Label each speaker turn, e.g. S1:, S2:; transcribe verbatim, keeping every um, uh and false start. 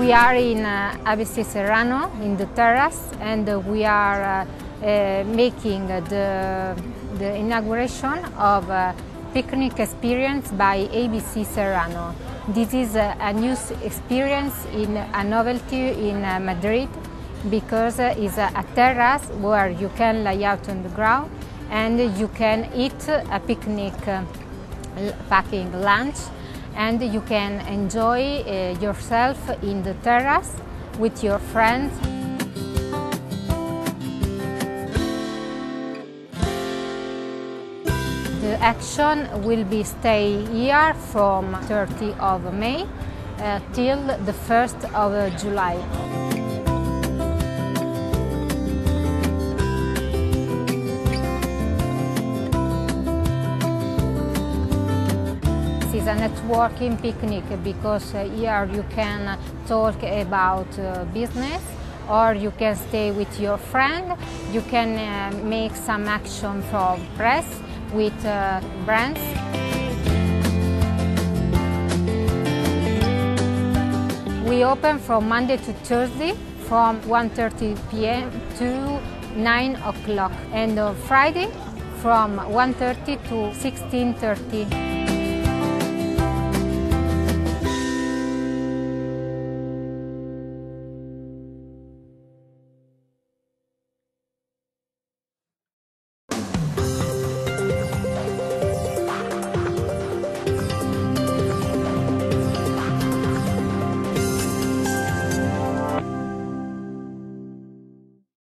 S1: We are in uh, A B C Serrano in the terrace, and uh, we are uh, uh, making the, the inauguration of uh, Pic Nic Experience by A B C Serrano. This is a, a new experience, in a novelty in uh, Madrid, because uh, it's a, a terrace where you can lie out on the ground and you can eat a picnic uh, packing lunch, and you can enjoy uh, yourself in the terrace with your friends. The action will be stay here from thirtieth of May uh, till the first of July. It's a networking picnic, because uh, here you can talk about uh, business, or you can stay with your friend. You can uh, make some action for press with uh, brands. We open from Monday to Thursday from one thirty p m to nine o'clock, and on Friday from one thirty to sixteen thirty.